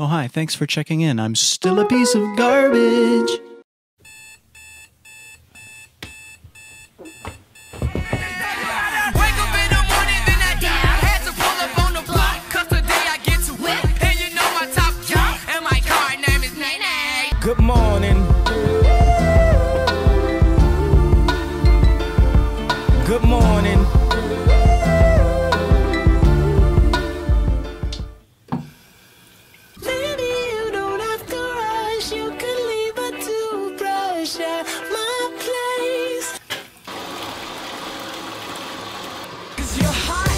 Oh, hi, thanks for checking in. I'm still a piece of garbage. Good morning. Good morning. Maybe you don't have to rush. You could leave a toothbrush at my place. 'Cause you're hot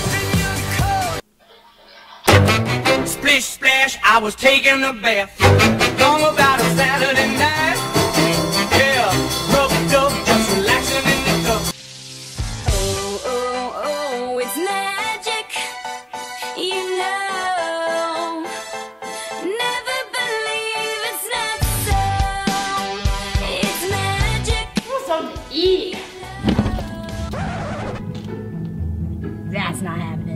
and you're cold. Splish splash, I was taking a bath. Long about a Saturday night. Yeah, rubbed up, just relaxing in the tub. Oh, oh, oh, it's magic. You know, never believe it's not so. It's magic. What's on the E? That's not happening.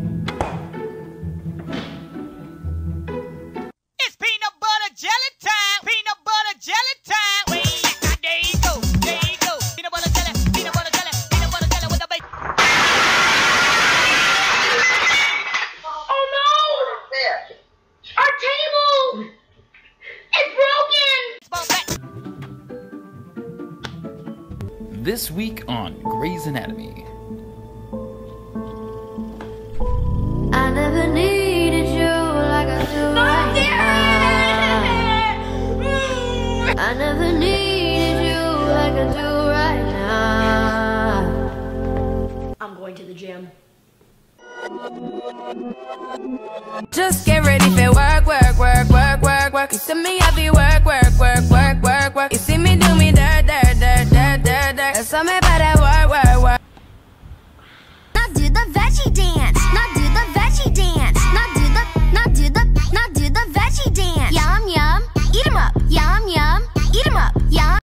It's peanut butter jelly time. Peanut butter jelly time. Wait, there you go. There you go. Peanut butter jelly. Peanut butter jelly. Peanut butter jelly with the bacon. Oh no! Our table! It's broken! This week on Grey's Anatomy. I never needed you like I do right now. I never needed you like I do right now. I'm going to the gym. Just get ready for work, work, work, work, work, work. You see me, I be work, work, work, work, work, work. You see me do me dirt, dirt, dirt, dirt, dirt, dirt. There's something about that work, work, work. Now do the veggie dance.